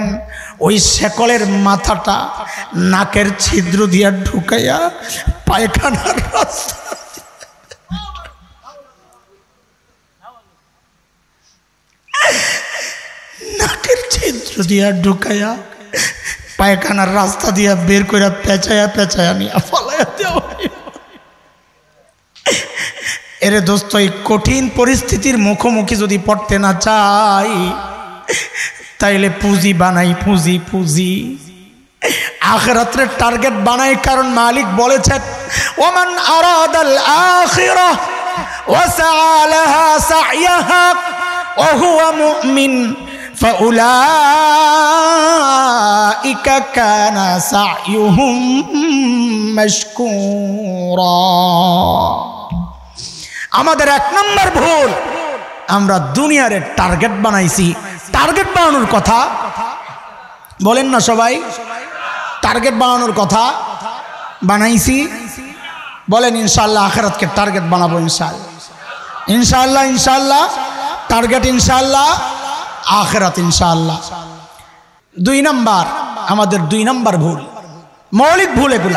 ওই শেকলের মাথাটা নাকের ছিদ্র দিয়া ঢুকাইয়া পায়খানার রাস্তা, নাকের ছিদ্র দিয়া ঢুকাইয়া পায়খানার রাস্তা দিয়া বের করে পেঁচায়া পেঁচায়া নিয়ে ফলাইয়া দেওয়া। এরে দোস্ত, এই কঠিন পরিস্থিতির মুখোমুখি যদি পড়তে না চাই তাইলে পুঁজি বানাই, পুঁজি পুঁজি আখিরাতের টার্গেট বানাই। কারণ মালিক বলেছেন, ওমান আরাদাল আখিরাহ ওয়া সাআ লাহা সা'য়াহা ওয়া হুয়া মুমিন ফাউলাইকা কানা সা'য়ুহুম মাশকুরা। আমাদের এক নম্বর ভুল, আমরা দুনিয়ার টার্গেট বানাইছি। টার্গেট বানানোর কথা বলেন না সবাই, টার্গেট বানানোর কথা বানাইছি। বলেন ইনশাআল্লাহ আখিরাতকে টার্গেট বানাবো, ইনশাআল্লাহ ইনশাআল্লাহ ইনশাআল্লাহ টার্গেট ইনশাআল্লাহ আখিরাত ইনশাআল্লাহ। দুই নাম্বার, আমাদের দুই নাম্বার ভুল, মৌলিক ভুল এগুলা।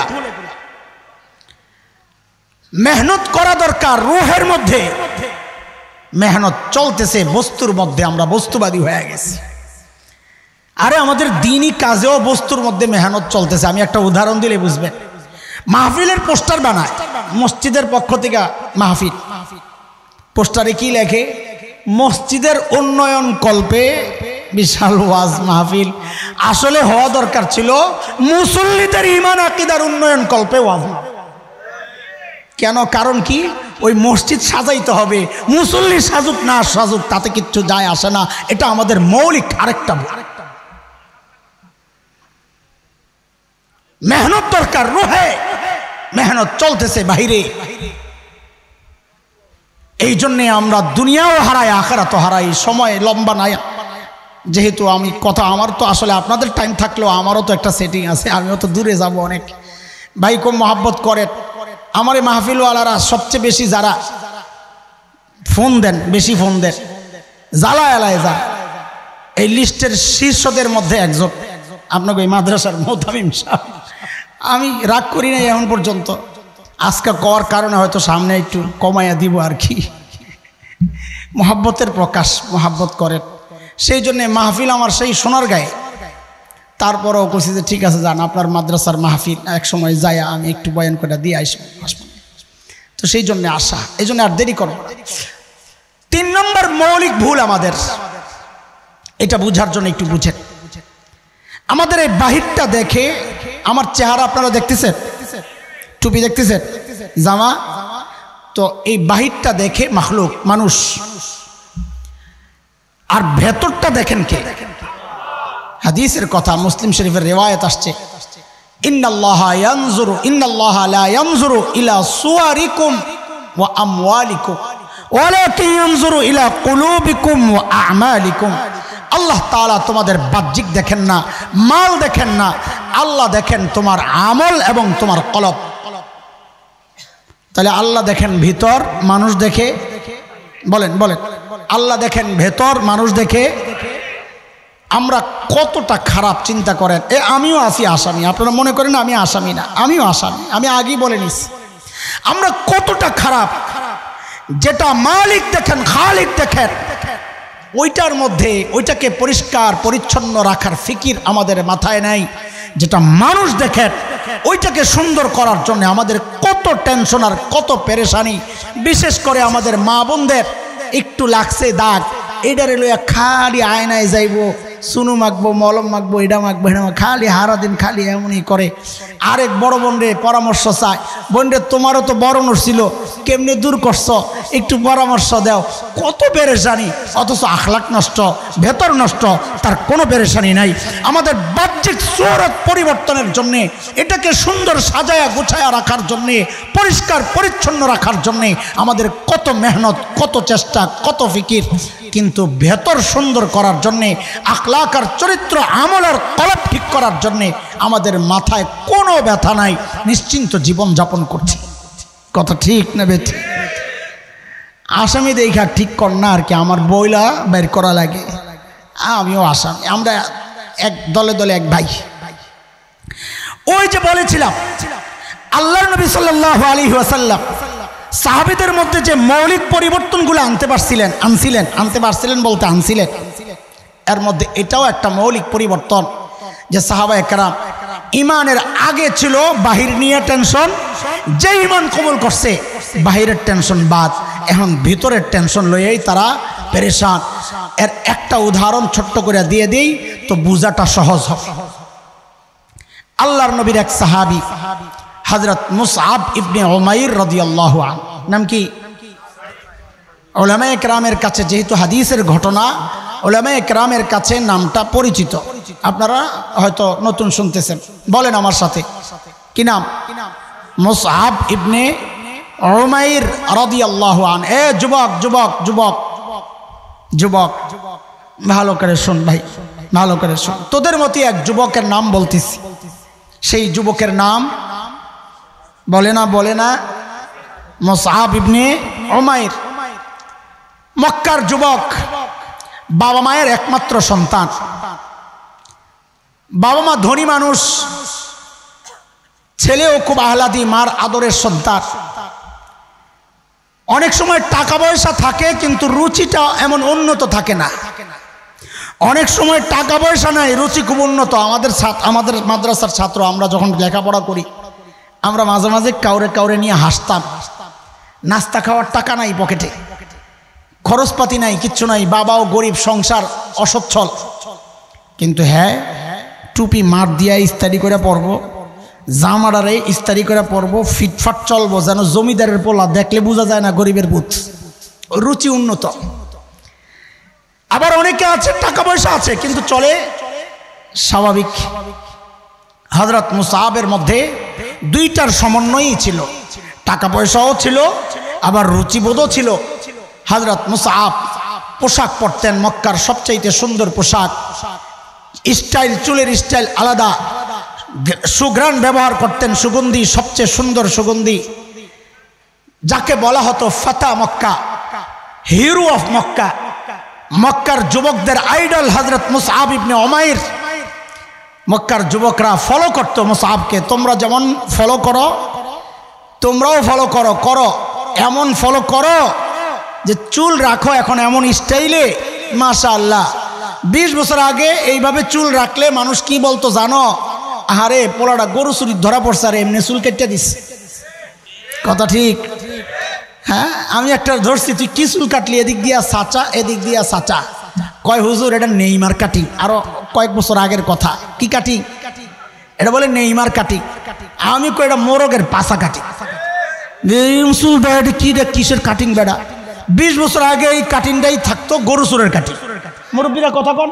মেহনত করা দরকার, রুহের মধ্যে মেহনত চলতেছে, বস্তুর মধ্যে আমরা বস্তুবাদী হয়ে গেছি। আরে আমাদের দিনই কাজেও বস্তুর মধ্যে মেহনত চলতেছে। আমি একটা উদাহরণ দিলে বুঝবেন। মাহফিলের পোস্টার বানায় মসজিদের পক্ষ থেকে, মাহফিল পোস্টারে কি লেখে? মসজিদের উন্নয়ন কল্পে বিশাল ওয়াজ মাহফিল। আসলে হওয়া দরকার ছিল মুসল্লিদের ঈমান আকীদার উন্নয়ন কল্পে ওয়াজ। কেন? কারণ কি? ওই মসজিদ সাজাইতে হবে, মুসল্লি সাজুক না সাজুক তাতে কিচ্ছু যায় আসে না। এটা আমাদের মৌলিক আরেকটা ভুল। মেহনত দরকার, রুহে মেহনত চলতেছে বাহিরে। এই জন্যে আমরা দুনিয়াও হারাই, আখিরাতও হারাই। সময় লম্বা নাই, যেহেতু আমি কথা, আমার তো আসলে আপনাদের টাইম থাকলেও আমারও তো একটা সেটিং আছে, আমিও তো দূরে যাব অনেক। ভাই খুব মহাব্বত করেন আমার এই মাহফিলওয়ালারা, সবচেয়ে বেশি যারা ফোন দেন, বেশি ফোন দেন, জ্বালা এলায় যা, এই লিস্টের শীর্ষদের মধ্যে একজন আপনাকে এই মাদ্রাসার মোহতামিম সাহেব। আমি রাগ করি নাই এখন পর্যন্ত, আজকে কওয়ার কারণে হয়তো সামনে একটু কমাইয়া দিব আর কি। মহাব্বতের প্রকাশ, মহাব্বত করেন, সেই জন্যে মাহফিল আমার সেই সোনার গায়ে। তারপরেও কইছি যে ঠিক আছে যান, আপনার মাদ্রাসার মাহফিল এক সময় যাই আমি একটু বয়ান করে দিয়ে আসবো। তো সেই জন্যে আসা, এই জন্য আর দেরি করব। তিন নম্বর মৌলিক ভুল আমাদের, এটা বুঝার জন্য একটু বুঝেন। আমাদের এই বাহিরটা দেখে, আমার চেহারা আপনারা দেখতেছেন, টুপি দেখতেছেন, জামা, তো এই বাহিরটা দেখে মাখলুক, মানুষ, আর ভেতরটা দেখেন কে? হাদিসের কথা, মুসলিম শরীফের রিওয়ায়াত আসছে, ইন্নাল্লাহা লা ইয়ানজুরু ইলা সুওয়ারিকুম ওয়া আমওয়ালিকুম ওয়ালাকিন ইয়ানজুরু ইলা কুলুবিকুম ওয়া আ'মালিকুম। আল্লাহ তাআলা তোমাদের বাহ্যিক দেখেন না, মাল দেখেন না, আল্লাহ দেখেন তোমার আমল এবং তোমার কলব। তাহলে আল্লাহ দেখেন ভিতর, মানুষ দেখে, বলেন বলেন, আল্লাহ দেখেন ভেতর, মানুষ দেখে। আমরা কতটা খারাপ চিন্তা করেন। আমিও আছি আসামি, আপনারা মনে করেন আমি আসামি না, আমিও আসামি, আমি আগেই বলে নিছি। আমরা কতটা খারাপ, যেটা মালিক দেখেন, খালিক দেখেন, ওইটার মধ্যে ওইটাকে পরিষ্কার পরিচ্ছন্ন রাখার ফিকির আমাদের মাথায় নাই। যেটা মানুষ দেখেন, ওইটাকে সুন্দর করার জন্য আমাদের কত টেনশন আর কত পেরেশানি। বিশেষ করে আমাদের মা বোনদের একটু লাগছে দাগ, এটারে লইয়া খালি আয়নায় যাইব, সুনু মাখবো, মলম মাখবো, এটা মাখবো, এটা মাখবো, খালি সারাদিন খালি এমনই করে। আরেক বড় বোন রে পরামর্শ চায়, বোন রে তোমারও তো বড় ছিল, কেমনে দূর করছো, একটু পরামর্শ দাও। কত পেরেশানি, অথচ আখলাক নষ্ট, ভেতর নষ্ট, তার কোনো পেরেশানি নাই। আমাদের বাহ্যিক সুরত পরিবর্তনের জন্যে, এটাকে সুন্দর সাজায়া গুছায়া রাখার জন্যে, পরিষ্কার পরিচ্ছন্ন রাখার জন্যে আমাদের কত মেহনত, কত চেষ্টা, কত ফিকির। কিন্তু ভেতর সুন্দর করার জন্যে, আখলাক আর চরিত্র, আমল আর কলব ঠিক করার জন্যে আমাদের মাথায় কোনো ব্যথা নাই, নিশ্চিন্ত জীবন যাপন করছি। কথা ঠিক না বেঠি? আসামি দেখা ঠিক কর না আর কি, আমার বইলা বের করা লাগে, আমিও আসামি। আমরা এক দলে দলে এক ভাই। ওই যে বলেছিলাম আল্লাহর নবী সাল্লাল্লাহু আলাইহি ওয়াসাল্লাম সাহাবীদের মধ্যে যে মৌলিক পরিবর্তনগুলো আনতে পারছিলেন বলতে আনছিলেন, এর মধ্যে এটাও একটা মৌলিক পরিবর্তন যে সাহাবায়ে কেরাম ইমানের আগে ছিল বাহির নিয়ে টেনশন, যে ইমান কবুল করছে বাহিরের টেনশন বাদ, এখন ভিতরের টেনশন লইয়াই তারা পেরেশান। এর একটা উদাহরণ ছোট্ট করে দিয়ে দিই তো বুঝাটা সহজ হবে। আল্লাহর নবীর এক সাহাবী হযরত মুসআব ইবনে উমাইর রাদিয়াল্লাহু আনহু, নাম কি? উলামায়ে কেরামের কাছে যেহেতু হাদিসের ঘটনা, উলামায়ে কেরামের কাছে নামটা পরিচিত, আপনারা হয়তো নতুন শুনতেছেন, বলেন আমার সাথে কি নাম? মুসআব ইবনে উমাইর রাদিয়াল্লাহু আনহু। এ যুবক যুবক যুবক যুবক ভালো করে শুন ভাই, ভালো করে শুন। তোদের মতো এক যুবকের নাম বলতেছি, সেই যুবকের নাম বলে না মুসআব ইবনে উমাইর। মক্কার যুবক, বাবা মায়ের একমাত্র সন্তান, বাবা মা ধনী মানুষ, ছেলেও খুব আহ্লাদি, মার আদরের সন্তান। অনেক সময় টাকা পয়সা থাকে কিন্তু রুচিটা এমন উন্নত থাকে না। অনেক সময় টাকা পয়সা নাই, রুচি খুব উন্নত। আমাদের মাদ্রাসার ছাত্র আমরা যখন লেখাপড়া করি, আমরা মাঝে মাঝে কাউরে নিয়ে হাসতাম। নাস্তা খাওয়ার টাকা নাই পকেটে, খরচপাতি নাই, কিচ্ছু নাই, বাবাও গরিব, সংসার অসচ্ছল, কিন্তু হ্যাঁ টুপি মার দিয়া ইস্তারি করে পরবো, জামাডারে ইস্তারি করে পরবো, ফিটফাট চলবো, যেন জমিদারের পোলা, দেখলে বোঝা যায় না গরিবের পুত। রুচি উন্নত। আবার অনেকে আছে টাকা পয়সা আছে কিন্তু চলে স্বাভাবিক। হযরত মুসআবের মধ্যে দুইটার সমন্বয়ই ছিল, টাকা পয়সাও ছিল আবার রুচিবোধও ছিল। হযরত মুসআব পোশাক পরতেন, মক্কার সবচাইতে সুন্দর পোশাক, স্টাইল, চুলের স্টাইল আলাদা, সুঘ্রাণ ব্যবহার করতেন, সুগন্ধি, সবচেয়ে সুন্দর সুগন্ধি, যাকে বলা হতো ফাতা মক্কা, হিরো অফ মক্কা, মক্কার যুবকদের আইডল হযরত মুসআব ইবনে উমাইর। মক্কার যুবকরা ফলো করতো মুসআবকে। তোমরা যেমন ফলো করো, তোমরাও ফলো করো, এমন ফলো করো যে চুল রাখো এখন এমন স্টাইলে, মাশাআল্লাহ। 20 বছর আগে এইভাবে চুল রাখলে মানুষ কি বলতো জানো? আহারে পোলাটা গরু চুরি ধরা পড়ছে, আর এমনি চুল কেটে দিস। কথা ঠিক? হ্যাঁ, আমি একটা ধরছি, তুই কি চুল কাটলি? এদিক দিয়া সাচা, এদিক দিয়া সাচা। কয় হুজুর এটা নেইমার কাটিং, আরো কয়েক বছর আগের কথা। কি কাটিং? এটা বলে নেইমার কাটিং। আমি কই এটা মোরগের পাশা কাটিং। চুল বেড়া কি রে, কিসের কাটিং বেড়া? 20 বছর আগে এই কাটিংটাই থাকতো, গরু চুরের কাটিং। মুরব্বীরা কথা কন।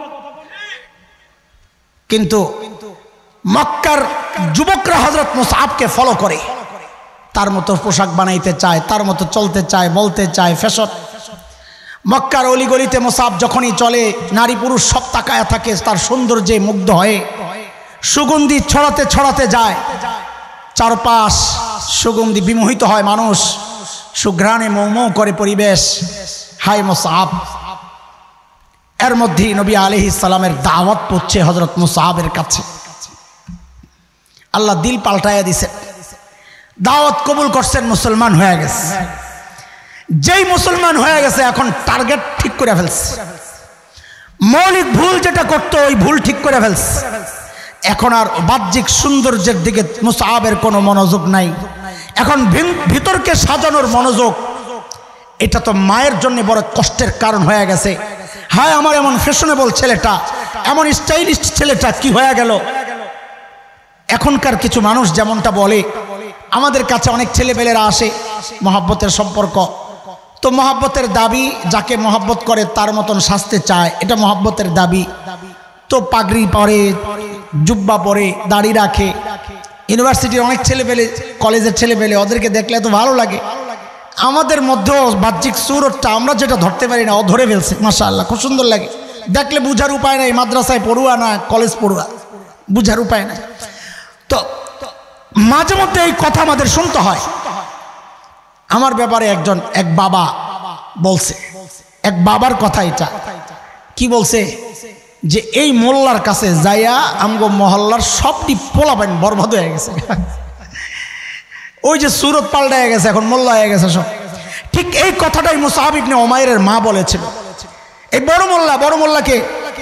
কিন্তু মক্কার যুবকরা হযরত মুসআবকে ফলো করে, তার মতো পোশাক বানাইতে চায়, তার মতো চলতে চায়, বলতে চায়, ফ্যাশন। মক্কার অলিগলিতে মুসআব যখনই চলে, নারী পুরুষ সব তাকায়া থাকে, তার সৌন্দর্যে মুগ্ধ হয়ে সুগন্ধি ছড়াতে ছড়াতে যায়, চারপাশ সুগন্ধি বিমোহিত হয় মানুষ, সুঘ্রাণে মৌ করে পরিবেশ। Hi Musab. এর মধ্যেই নবী আলাইহিস সালামের দাওয়াত পৌঁছে হযরত মুসআবের কাছে। আল্লাহ দিল পাল্টাইয়া দিছে, দাওয়াত কবুল করছেন, মুসলমান হয়ে গেছে। যেই মুসলমান হয়ে গেছে এখন টার্গেট ঠিক করে ফেলছে। মৌলিক ভুল যেটা করতো ওই ভুল ঠিক করে ফেলছে। এখন আর বাহ্যিক সৌন্দর্যের দিকে মুসআবের কোনো মনোযোগ নাই, এখন ভিতরকে সাজানোর মনোযোগ। এটা তো মায়ের জন্য বড় কষ্টের কারণ হয়ে গেছে। হায় আমার এমন ফ্যাশনেবল ছেলেটা, এমন স্টাইলিস্ট ছেলেটা কি হয়ে গেল। এখনকার কিছু মানুষ যেমনটা বলে, আমাদের কাছে অনেক ছেলেপেলেরা আসে, মহব্বতের সম্পর্ক, তো মহব্বতের দাবি, যাকে মহব্বত করে তার মতন সাজতে চায়, এটা মহব্বতের দাবি। তো পাগড়ি পরে, জুব্বা পরে, দাড়ি রাখে। ইউনিভার্সিটির অনেক ছেলেপেলে, কলেজের ছেলেপেলে, ওদেরকে দেখলে তো ভালো লাগে। আমাদের মধ্যেও বাহ্যিক সুরতটা আমরা যেটা ধরতে পারি না, ও ধরে ফেলছে। মাশাআল্লাহ, খুব সুন্দর লাগে দেখলে। বুঝার উপায় নাই, মাদ্রাসায় পড়ুয়া না কলেজ পড়ুয়া, বুঝার উপায় নাই। তো মাঝে মধ্যে এই কথা আমাদের শুনতে হয়। আমার ব্যাপারে এক বাবা বলছে, এক বাবার কথা এটা। কি বলছে? যে এই মোল্লার কাছে যাইয়া আমগো মহল্লার সবটি পোলাপাইন বরবাদ হয়ে গেছে। ওই যে সুরত পাল্টায় গেছে, এখন মোল্লা হয়ে গেছে সব। ঠিক এই কথাটাই মুসআব ইবনে উমাইরের মা বলেছিল। এই বড় মোল্লাকে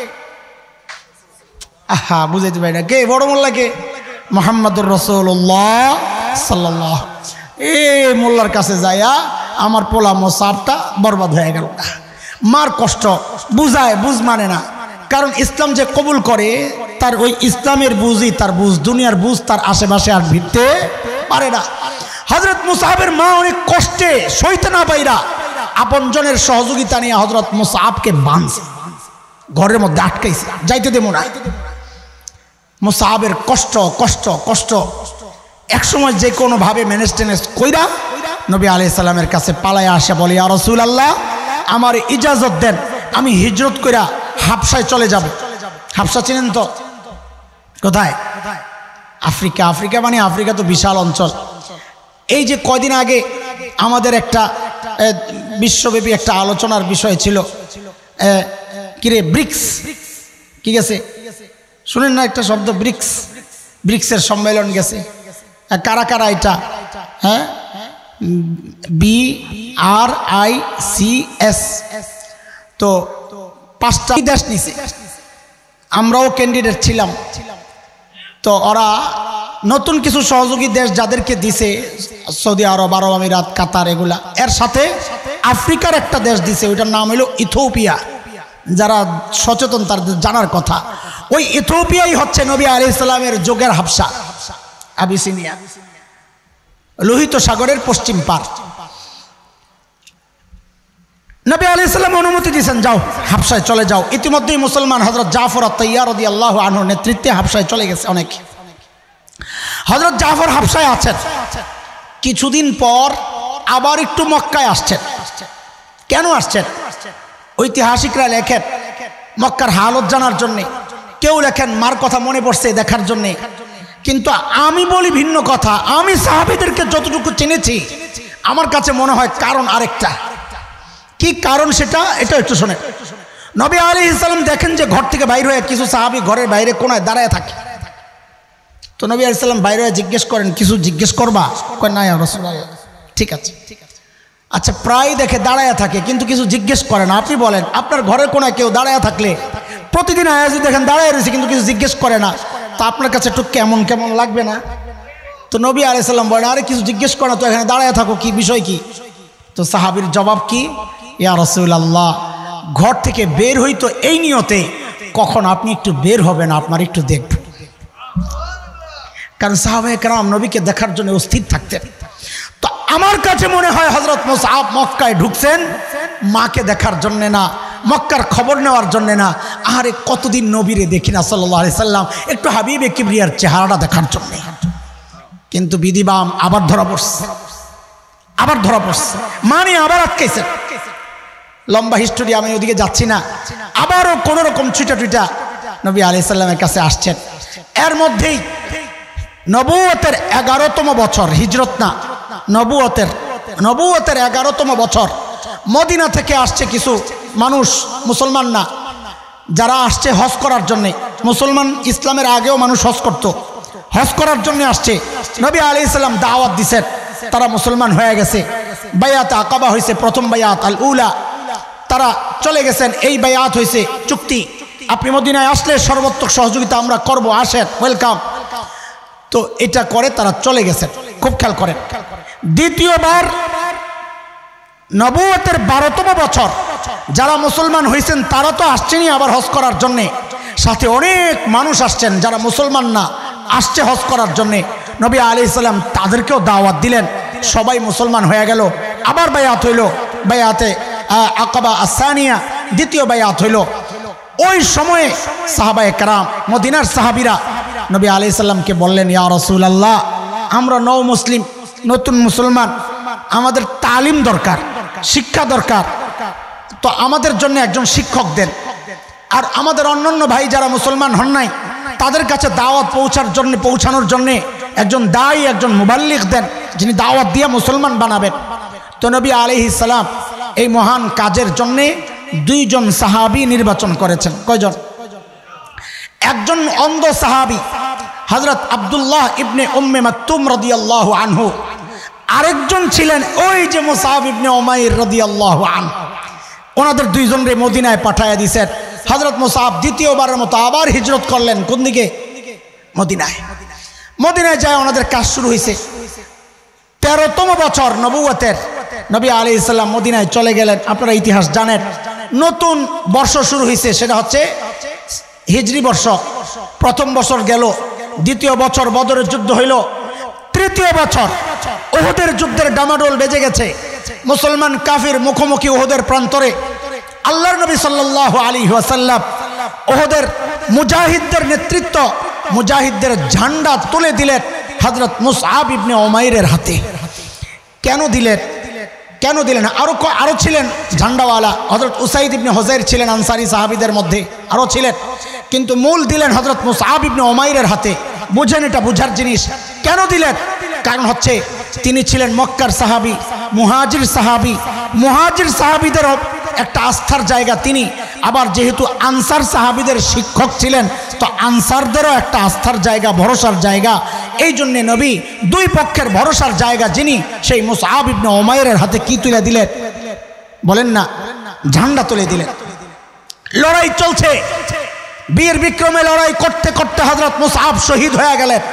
আহা বুঝাইতে পারি না, কে বড় মোল্লাকে? মুহাম্মদুর রাসূলুল্লাহ সাল্লাল্লাহু। এই মোল্লার কাছে যাইয়া আমার পোলা মুসআবটা বরবাদ হয়ে গেল। মার কষ্ট বুঝায়, বুঝ মানে না। কারণ ইসলাম যে কবুল করে তার ওই ইসলামের বুঝই তার বুঝ, দুনিয়ার বুঝ তার আশেপাশে আর ভিড়তে পারে না। হযরত মুসআবের মা অনেক কষ্টে সইতে না পাইরা আপনজনের সহযোগিতা নিয়ে হযরত মুসআবকে বাঁধছে, ঘরের মধ্যে আটকাইছে, যাইতে দেব না। মুসআবের কষ্ট কষ্ট কষ্ট একসময় যে কোনোভাবে ম্যানেজ টেনেজ কইরা নবী আলাইহিস সালামের কাছে পালায়া আসে, বলে ইয়া রাসূলুল্লাহ আমার ইজাজত দেন, আমি হিজরত কইরা হাবশায় চলে যাব। হাবশা চিনেন তো? কোথায়? আফ্রিকা। আফ্রিকা মানে আফ্রিকা তো বিশাল অঞ্চল। এই যে কয়দিন আগে আমাদের একটা বিশ্বব্যাপী একটা আলোচনার বিষয় ছিল, কিরে ব্রিক্স, কি গেছে শুনেন না একটা শব্দ ব্রিক্স? ব্রিক্সের সম্মেলন গেছে। কারা কারা এটা? হ্যাঁ, BRICS। তো 5টা দেশ নিছে, আমরাও ক্যান্ডিডেট ছিলাম। তো ওরা নতুন কিছু সহযোগী দেশ যাদেরকে দিছে, সৌদি আরব, আরব আমিরাত, কাতার, এগুলা, এর সাথে আফ্রিকার একটা দেশ দিছে, ওইটার নাম হলো ইথিওপিয়া। যারা সচেতন তাদের জানার কথা, ওই ইথিওপিয়াই হচ্ছে নবী আলাইহিস সালামের যুগের হাবশা, আবিসিনিয়া, লোহিত সাগরের পশ্চিম পার। নবী আলাইহিস সালাম অনুমতি দিয়েছেন, যাও হাবশায় চলে যাও। ইতিমধ্যেই মুসলমান হযরত জাফর আত-তাইয়ার রাদিয়াল্লাহু আনহুর নেতৃত্বে হাবশায় চলে গেছে অনেক। হযরত জাফর হাবশায় আছেন, কিছুদিন পর আবার একটু মক্কায় আসছেন। কেন আসছেন? ঐতিহাসিকরা লেখেন মক্কার হালত জানার জন্যে, কেউ লেখেন মার কথা মনে পড়ছে দেখার জন্যে। কিন্তু আমি বলি ভিন্ন কথা। আমি সাহাবীদেরকে যতটুকু চিনেছি আমার কাছে মনে হয় কারণ আরেকটা। কি কারণ সেটা? এটা একটু শোনেন। নবী আলাইহিস সালাম দেখেন যে ঘর থেকে বাইরে হয়ে কিছু সাহাবী ঘরের বাইরে কোনায় দাঁড়ায় থাকে। তো নবী আলাইহিস সালাম বাইরে হয়ে জিজ্ঞেস করেন, কিছু জিজ্ঞেস করবা? কয় না ইয়া রাসূলুল্লাহ। ঠিক আছে। আচ্ছা, প্রায় দেখে দাঁড়ায় থাকে কিন্তু কিছু জিজ্ঞেস করে না। আপনি বলেন আপনার ঘরের কোনায় কেউ দাঁড়ায় থাকলে, প্রতিদিন আয়াজি দেখেন দাঁড়ায় রয়েছে কিন্তু কিছু জিজ্ঞেস করে না, তা আপনার কাছে একটু কেমন কেমন লাগবে না? তো নবী আলাইহিস সালাম বলেন, আরে কিছু জিজ্ঞেস করে না তো এখানে দাঁড়ায় থাকো, কি বিষয় কি? তো সাহাবীর জবাব কি? ইয়া রাসূলুল্লাহ, ঘর থেকে বের হইতো এই নিয়তে কখন আপনি একটু বের হবেন, আপনার একটু দেখব। কারণ সাহাবায়ে কেরাম নবীকে দেখার জন্য অস্থির থাকতেন। তো আমার কাছে মনে হয় হযরত মুসআব মক্কায় ঢুকছেন মাকে দেখার জন্যে না, মক্কার খবর নেওয়ার জন্যে না, আরে কতদিন নবীরে দেখি না সাল্লাল্লাহু আলাইহি সাল্লাম, একটু হাবিবে কিবরিয়ার চেহারাটা দেখার জন্যে। কিন্তু বিধিবাম আবার ধরা পড়ছে, আবার ধরা পড়ছে, মানে আবার আটকাইছেন। লম্বা হিস্টোরি, আমি ওদিকে যাচ্ছি না। আবারও কোন রকম ছুটা টুটা নবী আলাইহিস সালামের কাছে আসছেন। এর মধ্যেই নবুয়তের 11তম বছর, হিজরত না, নবুয়তের 11তম বছর, মদিনা থেকে আসছে কিছু মানুষ, মুসলমান না, যারা আসছে হজ করার জন্যে। মুসলমান ইসলামের আগেও মানুষ হজ করত, হজ করার জন্য আসছে। নবী আলাইহিস সালাম দাওয়াত দিছেন, তারা মুসলমান হয়ে গেছে। বায়াত আকাবা হয়েছে, প্রথম বায়াত আল উলা, তারা চলে গেছেন। এই বায়াত হয়েছে চুক্তি, আপনি মদিনায় আসলে সর্বোত্তম সহযোগিতা আমরা করব, আসেন, ওয়েলকাম। তো এটা করে তারা চলে গেছেন। খুব খেয়াল করেন, দ্বিতীয়বার নবুয়তের 12তম বছর যারা মুসলমান হয়েছেন তারা তো আসছেনই আবার হজ করার জন্যে, সাথে অনেক মানুষ আসছেন যারা মুসলমান না, আসছে হজ করার জন্যে। নবী আলাইহিস সালাম তাদেরকেও দাওয়াত দিলেন, সবাই মুসলমান হয়ে গেল। আবার বায়াত হইল, বায়াতে আকাবা আসানিয়া, দ্বিতীয় বায়াত হইল। ওই সময়ে সাহাবায়ে কেরাম, মদিনার সাহাবীরা নবী আলাইহিস সালামকে বললেন, ইয়া রাসূলুল্লাহ, আমরা নও মুসলিম, নতুন মুসলমান, আমাদের তালিম দরকার, শিক্ষা দরকার, তো আমাদের জন্য একজন শিক্ষক দেন। আর আমাদের অন্যান্য ভাই যারা মুসলমান হন নাই তাদের কাছে দাওয়াত পৌঁছানোর জন্য একজন দায়ী, একজন মুবাল্লিগ দেন, যিনি দাওয়াত দিয়ে মুসলমান বানাবেন। তো নবী আলাইহিস সালাম এই মহান কাজের জন্যে 2 জন সাহাবী নির্বাচন করেছেন। কয়জন? একজন অন্ধ সাহাবী হযরত আব্দুল্লাহ ইবনে উম্মে মাকতুম রাদিয়াল্লাহু আনহু, আরেকজন ছিলেন ওই যে মুসআব ইবনে উমাইর রাদিয়াল্লাহু আনহু। ওনাদের দুইজনরে মদিনায় পাঠায়া দিয়েছেন। হযরত মুসআব দ্বিতীয়বারের মতো আবার হিজরত করলেন। কোন দিকে? মদিনায়। মদিনায় যায় ওনাদের কাজ শুরু হয়েছে। 13তম বছর নবুয়তের নবী আলাইহিস সালাম মদিনায় চলে গেলেন। আপনারা ইতিহাস জানেন। নতুন বর্ষ শুরু হয়েছে, সেটা হচ্ছে হিজরি বর্ষ। প্রথম বছর গেল, দ্বিতীয় বছর বদরের যুদ্ধ হইল, তৃতীয় বছর উহুদের যুদ্ধের ডামাডোল বেজে গেছে। মুসলমান কাফির মুখোমুখি উহুদের প্রান্তরে। আল্লাহর নবী সাল্লাল্লাহু আলাইহি ওয়াসাল্লাম উহুদের মুজাহিদদের নেতৃত্ব, মুজাহিদদের ঝান্ডা তুলে দিলেন হযরত মুসআব ইবনে উমাইরের হাতে। কেন দিলেন? কেন দিলেন? আরো ছিলেন ঝান্ডাওয়ালা। হযরত উসাইদ ইবনে হুযাইর ছিলেন আনসারী সাহাবীদের মধ্যে, আরো ছিলেন, কিন্তু মূল দিলেন হযরত মুসআব ইবনে উমাইরের হাতে। বুঝেন, এটা বুঝার জিনিস। কেন দিলেন? কারণ হচ্ছে তিনি ছিলেন মক্কার সাহাবী, মুহাজির সাহাবী। মুহাজির সাহাবীদের একটা আস্থার জায়গা তিনি, আবার যেহেতু আনসার সাহাবীদের শিক্ষক ছিলেন, তো আনসারদেরও একটা আস্থার জায়গা, ভরসার জায়গা। এই জন্যে নবী দুই পক্ষের ভরসার জায়গা যিনি, সেই মুসআব ইবনে উমাইরের হাতে কি তুলে দিলেন? বলেন না, ঝান্ডা তুলে দিলেন। লড়াই চলছে, বীর বিক্রমে লড়াই করতে করতে হযরত মুসআব শহীদ হয়ে গেলেন।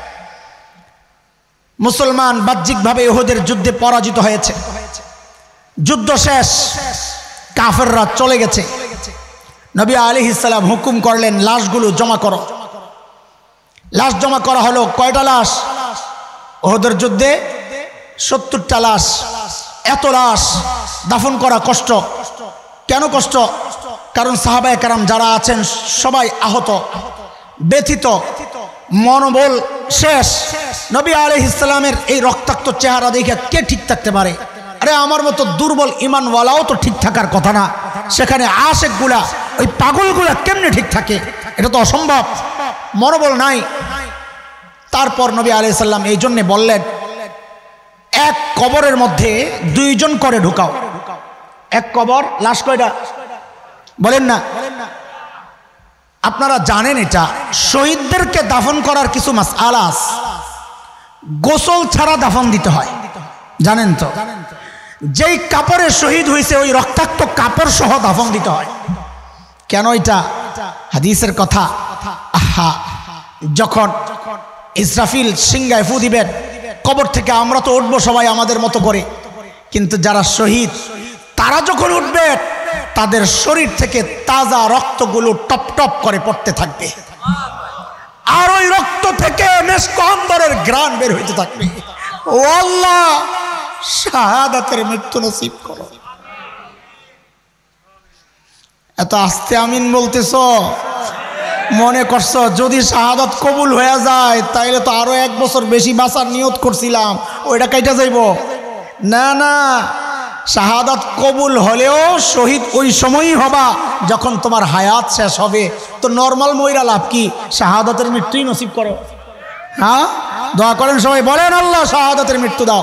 মুসলমান বাহ্যিকভাবে উহুদের যুদ্ধে পরাজিত হয়েছে। যুদ্ধ শেষ, কাফেররা চলে গেছে। নবী আলাইহিস সালাম হুকুম করলেন, লাশগুলো জমা করো। লাশ জমা করা হলো। কয়টা লাশ? উহুদের যুদ্ধে 70টা লাশ। এত লাশ দাফন করা কষ্ট। কেন কষ্ট? কারণ সাহাবায়ে কেরাম যারা আছেন সবাই আহত, ব্যথিত, মনোবল শেষ। নবী আলাইহিস সালামের এই রক্তাক্ত চেহারা দেখে কে ঠিক থাকতে পারে? আরে আমার মতো দুর্বল ইমানওয়ালাও তো ঠিক থাকার কথা না, সেখানে আশেকগুলা, ওই পাগলগুলা কেমনে ঠিক থাকে? এটা তো অসম্ভব, মনোবল নাই। তারপর নবী আলাইহিস সালাম এই জন্যে বললেন, এক কবরের মধ্যে 2 জন করে ঢুকাও। এক কবর, লাশ কয়টা? বলেন না। আপনারা জানেন এটা, শহীদদেরকে দাফন করার কিছু মাসআলা আছে। গোসল ছাড়া দাফন দিতে হয়, জানেন তো? যেই কাপড়ে শহীদ হয়েছে ওই রক্তাক্ত কাপড় সহ দাফন দিতে হয়। কেন? এটা হাদিসের কথা। আহা, যখন ইসরাফিল সিংহায় ফু দিবেন, কবর থেকে আমরা তো উঠবো সবাই আমাদের মতো করে, কিন্তু যারা শহীদ তারা যখন উঠবে তাদের শরীর থেকে তাজা রক্তগুলো টপ টপ করে পড়তে থাকবে, আর ওই রক্ত থেকে মেশক আম্বরের ঘ্রাণ বের হইতে থাকবে। ও আল্লাহ, শাহাদাতের মৃত্যু নসিব করো। এত আস্তে আমিন বলতেছ, মনে করছো যদি শাহাদাত কবুল হয়ে যায় তাইলে তো আরো 1 বছর বেশি বাঁচার নিয়ত করছিলাম, ওইটা কাইটা যাইব। না না, শাহাদাত কবুল হলেও শহীদ ওই সময়ই হবা যখন তোমার হায়াত শেষ হবে। তো নর্মাল মইরা লাভ কি? শাহাদাতের মৃত্যুই নসিব করো। হ্যাঁ, দোয়া করেন সবাই, বলেন আল্লাহ শাহাদাতের মৃত্যু দাও।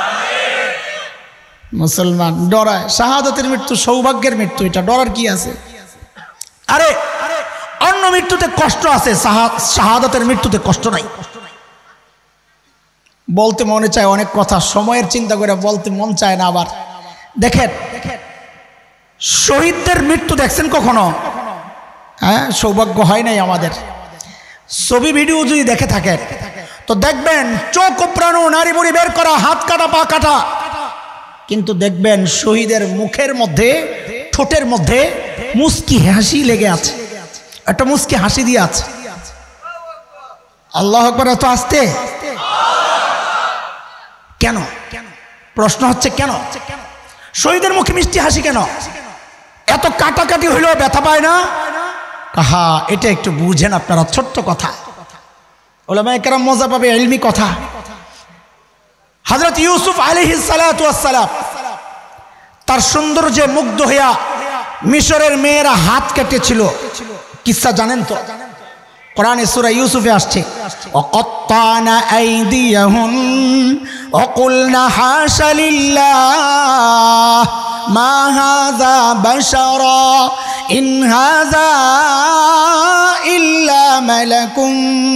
মুসলমান ডরায়, শাহাদাতের মৃত্যু সৌভাগ্যের মৃত্যু, এটা ডরার কি আছে? আরে অন্য মৃত্যুতে কষ্ট আছে, শাহাদাতের মৃত্যুতে কষ্ট নাই। বলতে মনে চায় অনেক কথা, সময়ের চিন্তা করে বলতে মন চায় না। আবার দেখেন, শহীদদের মৃত্যু দেখছেন কখনো? হ্যাঁ, সৌভাগ্য হয় নাই আমাদের। ছবি ভিডিও যদি দেখে থাকেন তো দেখবেন চোখ উপড়ানো, নাড়ি বুড়ি বের করা, হাত কাটা, পা কাটা, কিন্তু দেখবেন শহীদের মুখের মধ্যে, ঠোঁটের মধ্যে মুস্কি হাসি লেগে আছে, একটা মুস্কি হাসি দিয়ে আছে। আল্লাহু আকবার। এত আসতে কেন? প্রশ্ন হচ্ছে কেন শহীদের মুখে মিষ্টি হাসি কেন? এত কাটাকাটি হইলেও ব্যথা পায় না? কাহা, এটা একটু বুঝেন আপনারা। ছোট্ট কথা, উলামায়ে কেরাম মজা পাবে, ইলমি কথা। হযরত ইউসুফ আলাইহিস সালাতু ওয়াস সালাম তার সৌন্দর্যে মুগ্ধ হইয়া মিশরের মেয়েরা হাত কেটেছিল। কিসসা জানেন তো? কোরআনে সূরা ইউসুফে আসছে, ওয়াকাত্তানা আইদিয়াহুম ওয়াকুলনা হাশা লিল্লাহ মা হাযা বাশারা ইন হাযা ইল্লা মালাকুম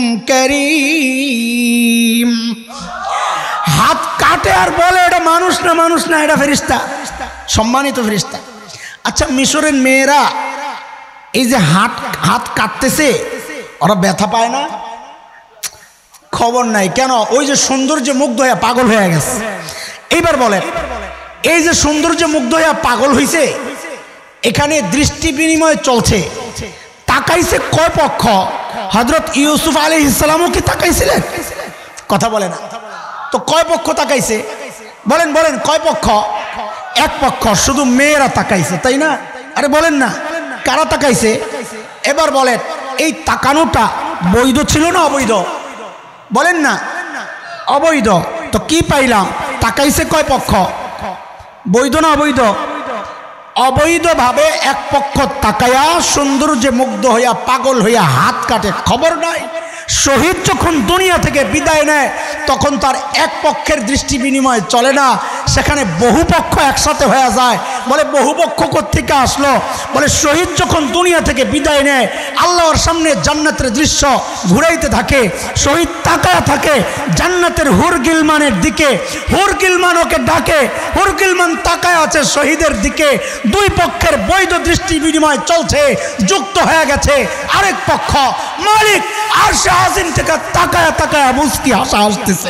কারীম। হাত কাটে আর বলে এটা মানুষ না এটা ফেরেশতা, সম্মানিত ফেরেশতা। আচ্ছা মিশরের মেয়েরা এই যে হাত কাটতেছে ওরা ব্যথা পায় না? খবর নাই। কেন? ওই যে সৌন্দর্যে মুগ্ধ হয়ে পাগল হয়ে গেছে। এইবার বলেন, এই যে সৌন্দর্যে মুগ্ধ হয়ে পাগল হইছে, এখানে দৃষ্টি বিনিময় চলছে, তাকাইছে কয় পক্ষ? হযরত ইউসুফ আলাইহিস সালামও কি তাকাইছিলেন? কথা বলে না তো, কয় পক্ষ তাকাইছে? বলেন কয় পক্ষ? এক পক্ষ, শুধু মেয়েরা তাকাইছে, তাই না? আরে বলেন না, কারা তাকাইছে? এবার বলেন, এই তাকানোটা বৈধ ছিল না অবৈধ? বলেন না, অবৈধ। তো কি পাইলাম? তাকাইছে কয় পক্ষ? বৈধ না অবৈধ? অবৈধভাবে এক পক্ষ তাকায়া সৌন্দর্যে মুগ্ধ হইয়া পাগল হইয়া হাত কাটে, খবর নাই। শহীদ যখন দুনিয়া থেকে বিদায় নেয় তখন তার এক পক্ষের দৃষ্টি বিনিময় চলে না, সেখানে বহু পক্ষ একসাথে হয়ে যায়। বলে বহু পক্ষ কোত্থেকে আসলো? বলে শহীদ যখন দুনিয়া থেকে বিদায় নেয় আল্লাহর সামনে জান্নাতের দৃশ্য ঘুরাইতে থাকে, শহীদ তাকায়া থাকে জান্নাতের হুর গিলমানের দিকে, হুর গিলমান ওকে ডাকে, হুর গিলমান তাকায় আছে শহীদের দিকে। দুই পক্ষের বৈধ দৃষ্টি বিনিময় চলছে, যুক্ত হয়ে গেছে আরেক পক্ষ। মালিক আরশে আজিম থেকে তাকায়া তাকায়া মুস্কি হাসা আসতেছে।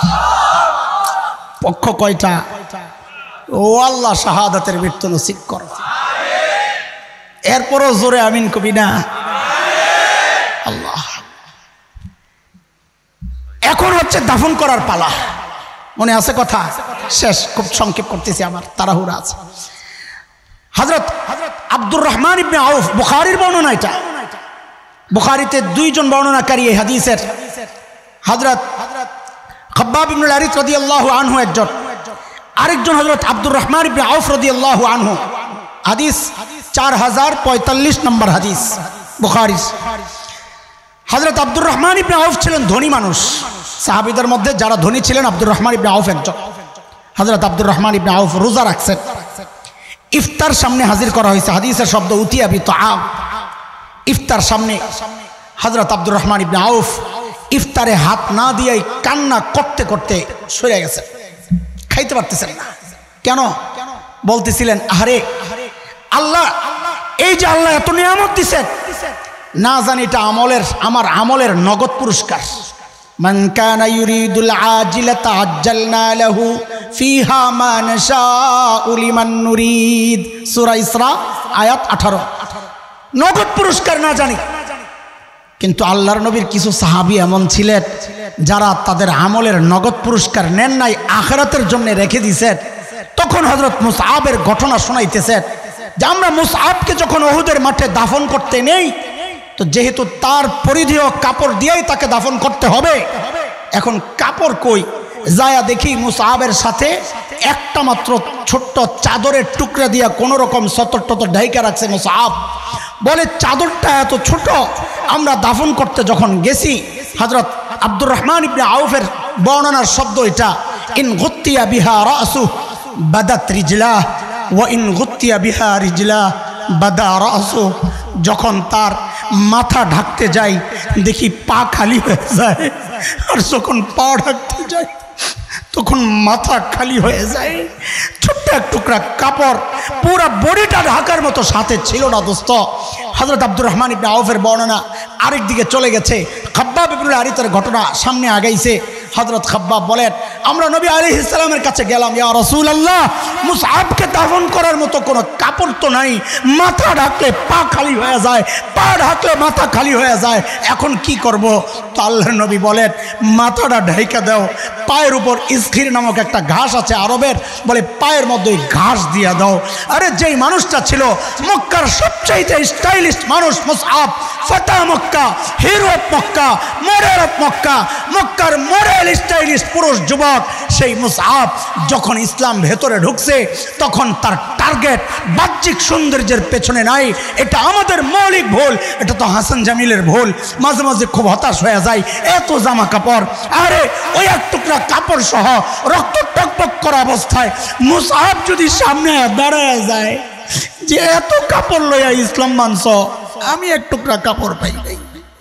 পক্ষ কয়টা? ও আল্লাহ শাহাদাতের মৃত্যু নসিব করো। এরপরও জোরে আমিন কবি না? আল্লাহ। এখন হচ্ছে দাফন করার পালা। মনে আছে কথা? শেষ, খুব সংক্ষেপ করতেছি, আমার তাড়াহুড়া আছে। হযরত আব্দুর রহমান ইবনে আউফ, বুখারীর বর্ণনা এটা, বুখারীতে দুইজন বর্ণনাকারী এই হাদিসের, হযরত খাব্বাব ইবনুল আরিত রাদিয়াল্লাহু আনহু একজন, আরেকজন হযরত আব্দুর রহমান ইবনে আউফ রাদিয়াল্লাহু আনহু। হাদিস 4045 নম্বর হাদিস বুখারী। হযরত আব্দুর রহমান ইবনে আউফ ছিলেন ধনী মানুষ, সাহাবীদের মধ্যে যারা ধনী ছিলেন আব্দুর রহমান ইবনে আউফ একজন। হযরত আব্দুর রহমান ইবনে আউফ রোজা রাখছেন, ইফতার সামনে হাজির করা হয়েছে। হাদিসের শব্দ উতিয়া বিতাআম, ইফতার সামনে। হযরত আব্দুর রহমান ইবনে আউফ ইফতারে হাত না দিয়েই কান্না করতে করতে সরে গেছে, খাইতে পারতেছেন না। কেন? বলতেছিলেন, আরে আল্লাহ, এই যে আল্লাহ এত নিয়ামত দিচ্ছেন, না জানি এটা আমার আমলের নগদ পুরস্কার। মান কানা ইউরিদুল আজিলাতা আজ্জালনা লাহু ফিহা মা নাশাউ লিমান নুরিদ, সূরা ইসরা আয়াত 18। নগদ পুরস্কার না জানি, কিন্তু আল্লাহর নবীর কিছু সাহাবী এমন ছিলেন যারা তাদের আমলের নগদ পুরস্কার নেন নাই, আখিরাতের জন্য রেখে দিয়েছেন। তখন হযরত মুসআবের ঘটনা শোনাইতেছেন যে আমরা মুসআবকে যখন উহুদের মাঠে দাফন করতে নেই, তো যেহেতু তার পরিধেয় কাপড় দিয়েই তাকে দাফন করতে হবে, এখন কাপড় কই? যায়া দেখি মুসআবের সাথে একটা মাত্র ছোট্ট চাদরের টুকরা দিয়া কোন রকম সতর টতর ঢাইকা রাখছে মুসআব। বলে চাদরটা এত ছোট, আমরা দাফন করতে যখন গেছি, হযরত আব্দুর রহমান ইবনে আউফের বর্ণনার শব্দ এটা, ইন গুত্তিয়া বিহা রাসু বাদাত রিজলা ওয়া ইন গুত্তিয়া বিহা রিজলা বাদা রাসু। যখন তার মাথা ঢাকতে যাই দেখি পা খালি হয়ে যায়, আর যখন পা ঢাকতে যাই তখন মাথা খালি হয়ে যায়। ছোট্ট এক টুকরা কাপড় পুরা বডিটা ঢাকার মতো সাথে ছিল না দোস্ত। হযরত আব্দুর রহমান ইবনে আউফের বর্ণনা আরেক দিকে চলে গেছে, খাব্বাব ইবনুল আরিতের ঘটনা সামনে আগাইছে। হযরত খাব্বাব বলেন, আমরা নবী আলাইহিস সালামের কাছে গেলাম, ইয়া রাসূলুল্লাহ, মুসআবকে দাফন করার মতো কোনো কাপড় তো নাই, মাথা ঢাকলে পা খালি হয়ে যায়, পা ঢাকলে মাথা খালি হয়ে যায়, এখন কি করব? তো আল্লাহর নবী বলেন, মাথাটা ঢাইকা দাও, পায়ের উপর ইসখির নামক একটা ঘাস আছে আরবের, বলে পায়ের মধ্যে ঘাস দিয়া দাও। আরে যেই মানুষটা ছিল মক্কার সবচাইতে স্টাইলিশ মানুষ মুসআব, ফাতা Mecca, hero Mecca, model Mecca, মক্কার মডেল স্টাইলিশ পুরুষ যুবক, সেই মুসআব যখন ইসলাম ভেতরে ঢুকছে তখন তার টার্গেট বাহ্যিক সৌন্দর্যের পেছনে নাই। এটা আমাদের মৌলিক ভুল, এটা তো হাসান জামিলের ভুল। মাঝে মাঝে খুব হতাশ হয়ে যায়, এত জামা কাপড়, আরে ওই এক টুকরা কাপড় সহ রক্ত টকটক করা অবস্থায় মুসআব যদি সামনে দাঁড়ায় যায়, যে এত কাপড় লইয়া ইসলাম মানছ, আমি এক টুকরা কাপড় পাই নাই।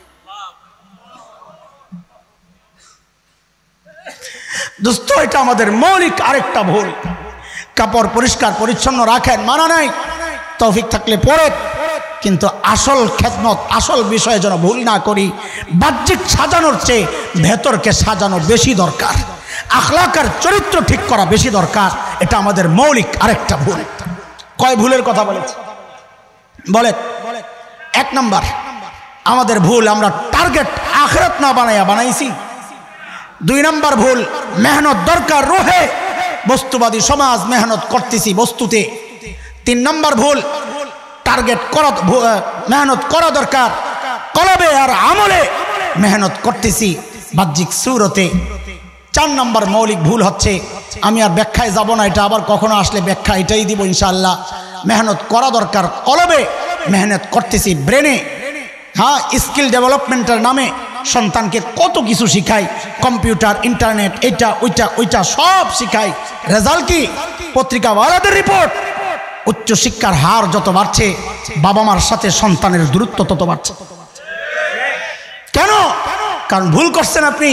দোস্ত, এটা আমাদের মৌলিক আরেকটা ভুল। কাপড় পরিষ্কার পরিচ্ছন্ন রাখেন, মানা নাই, তৌফিক থাকলে পরে, কিন্তু আসল খেদমত, আসল বিষয়ে যেন ভুল না করি। বাহ্যিক সাজানোর চেয়ে ভেতরকে সাজানো বেশি দরকার, আখলাকের চরিত্র ঠিক করা বেশি দরকার। এটা আমাদের মৌলিক আরেকটা ভুল। কয় ভুলের কথা বলেছে বলেন? 1 নাম্বার আমাদের ভুল, আমরা টার্গেট আখিরাত না বানাইছি। 2 নাম্বার ভুল, মেহনত দরকার রোহে, বস্তুবাদী সমাজ, মেহনত করতেছি বস্তুতে। 3 নাম্বার ভুল, টার্গেট করা, মেহনত করা দরকার কলবে আর আমলে, মেহনত করতেছি বাহ্যিক সুরতে। 4 নাম্বার মৌলিক ভুল হচ্ছে, আমি আর ব্যাখ্যায় যাব না, এটা আবার কখনো আসলে ব্যাখ্যা এটাই দিব ইনশাআল্লাহ। মেহনত করা দরকার কলবে, মেহনত করতেছি ব্রেনে। হ্যাঁ, স্কিল ডেভেলপমেন্টের নামে সন্তানকে কত কিছু শিখাই, কম্পিউটার, ইন্টারনেট, এটা ওইটা সব শিখাই। রেজাল্ট কি? পত্রিকাওয়ালাদের রিপোর্ট। উচ্চশিক্ষার হার যত বাড়ছে, বাবা মার সাথে সন্তানের দূরত্ব তত বাড়ছে। কেন? কারণ ভুল করছেন আপনি।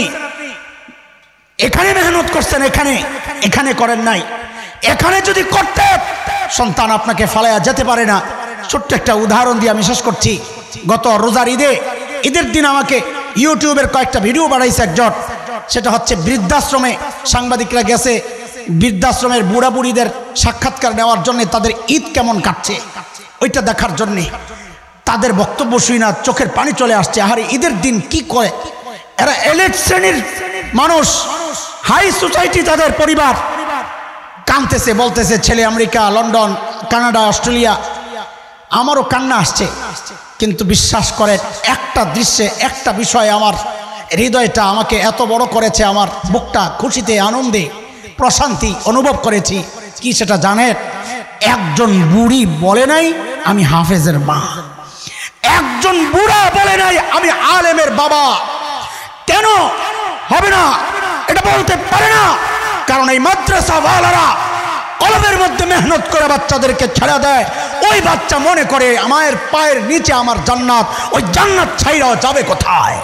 এখানে মেহনত করছেন, এখানে করেন নাই। এখানে যদি করতেন, সন্তান আপনাকে ফালাইয়া যেতে পারে না। ছোট্ট একটা উদাহরণ দিয়ে আমি শেষ করছি। গত রোজার ঈদের দিন আমাকে ইউটিউবের কয়েকটা ভিডিও বানাইছে একজন। সেটা হচ্ছে বৃদ্ধাশ্রমে সাংবাদিকরা গেছে, বৃদ্ধাশ্রমের বুড়া বুড়িদের সাক্ষাৎকার নেওয়ার জন্য, তাদের ঈদ কেমন কাটছে ওইটা দেখার জন্যে। তাদের বক্তব্য শুই না, চোখের পানি চলে আসছে। আরে ঈদের দিন কি করে এরা? এলিট শ্রেণীর মানুষ, হাই সোসাইটি, তাদের পরিবার কাঁদতেছে, বলতেছে ছেলে আমেরিকা, লন্ডন, কানাডা, অস্ট্রেলিয়া। আমারও কান্না আসছে, কিন্তু বিশ্বাস করেন, একটা দৃশ্যে, একটা বিষয় আমার হৃদয়টা আমাকে এত বড় করেছে, আমার বুকটা খুশিতে, আনন্দে, প্রশান্তি অনুভব করেছি। কি সেটা জানেন? একজন বুড়ি বলে নাই আমি হাফেজের মা, একজন বুড়া বলে নাই আমি আলেমের বাবা। কেন হবে না? এটা বলতে পারে না, কারণ এই মাদ্রাসাওয়ালারা কলবের মধ্যে মেহনত করে বাচ্চাদেরকে ছেড়ে দেয়। ওই বাচ্চা মনে করে আমার পায়ের নিচে আমার জান্নাত, ওই জান্নাত ছাইরাও যাবে কোথায়?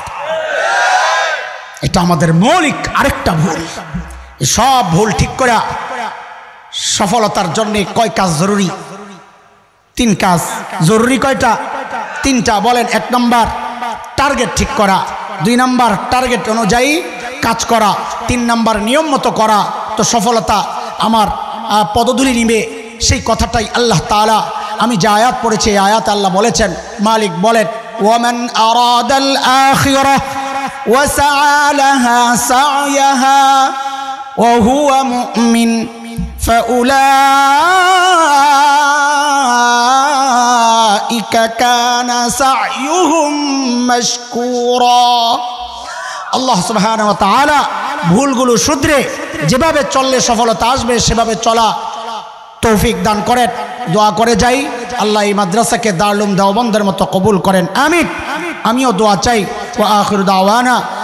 এটা আমাদের মৌলিক আরেকটা ভুল। সব ভুল ঠিক করে সফলতার জন্য কয় কাজ জরুরি? 3 কাজ জরুরি। কয়টা? 3টা বলেন। 1 নাম্বার টার্গেট ঠিক করা, 2 নাম্বার টার্গেট অনুযায়ী কাজ করা, 3 নাম্বার নিয়ম মতো করা। তো সফলতা আমার পদধূলি নিবে, সেই কথাটাই আল্লাহ তাআলা, আমি যে আয়াত পড়েছি এই আয়াত আল্লাহ বলেছেন, মালিক বলেন, ওয়ামান আরাদাল আখিরাহ ওয়া সাআ লাহা সা'য়াহা ওয়া হুয়া মুমিন ফাউলাইকা কানা সা'য়ুহুম মাশকুরা। আল্লাহ সুবহানাহু ওয়া তাআলা ভুলগুলো শুধরে যেভাবে চললে সফলতা আসবে সেভাবে চলা তৌফিক দান করেন। দোয়া করে যাই, আল্লাহ এই মাদ্রাসাকে দারুল উলুম দেওবন্দের মতো কবুল করেন, আমিন। আমিও দোয়া চাই। ওয়া আখিরু দাওয়ানা